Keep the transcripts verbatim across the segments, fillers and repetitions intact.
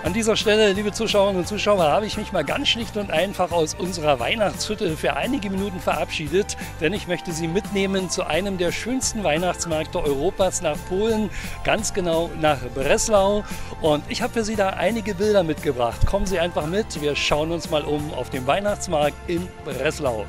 An dieser Stelle, liebe Zuschauerinnen und Zuschauer, habe ich mich mal ganz schlicht und einfach aus unserer Weihnachtshütte für einige Minuten verabschiedet, denn ich möchte Sie mitnehmen zu einem der schönsten Weihnachtsmärkte Europas, nach Polen, ganz genau nach Breslau. Und ich habe für Sie da einige Bilder mitgebracht. Kommen Sie einfach mit, wir schauen uns mal um auf dem Weihnachtsmarkt in Breslau.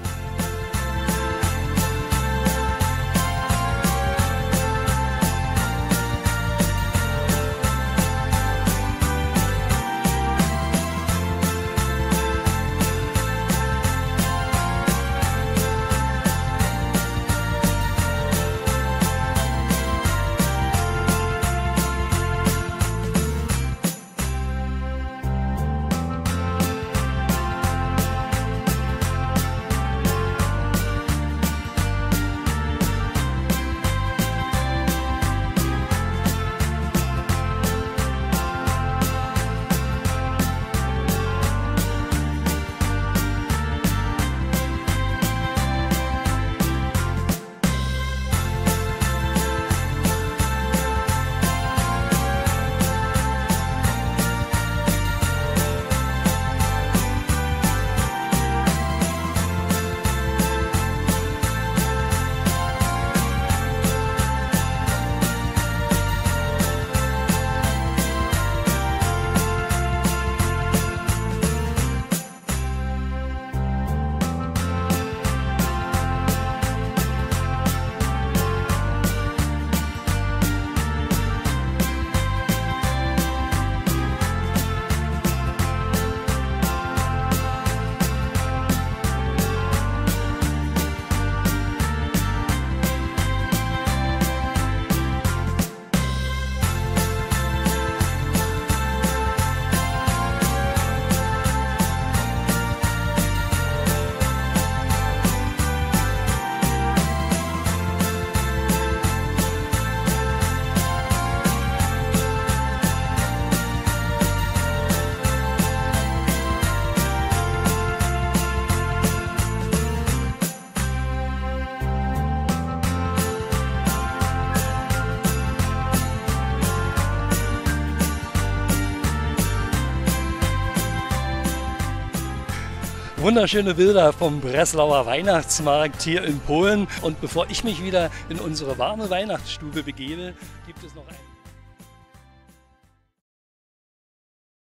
Wunderschöne Bilder vom Breslauer Weihnachtsmarkt hier in Polen. Und bevor ich mich wieder in unsere warme Weihnachtsstube begebe, gibt es noch ein